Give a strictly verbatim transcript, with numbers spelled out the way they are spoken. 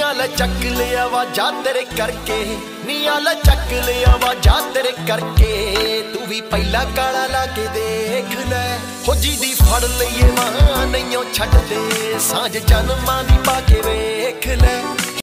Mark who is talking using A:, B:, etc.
A: ਨੀਆਂ ਲੈ ਚੱਕ ਲਿਆ ਵਾ ਜਾ ਤੇਰੇ ਕਰਕੇ, ਨੀਆਂ ਲੈ ਚੱਕ ਲਿਆ ਵਾ ਜਾ ਤੇਰੇ ਕਰਕੇ। ਤੂੰ ਵੀ ਪਹਿਲਾ ਕਾਲਾ ਲਾ ਕੇ ਦੇਖ ਲੈ, ਹੋ ਜੀ ਦੀ ਫੜ ਲਈਏ ਮਾਂ ਨਹੀਂਓ ਛੱਡਦੇ, ਸਾਂਝ ਜਨਮਾਂ ਦੀ ਪਾ ਕੇ ਵੇਖ ਲੈ।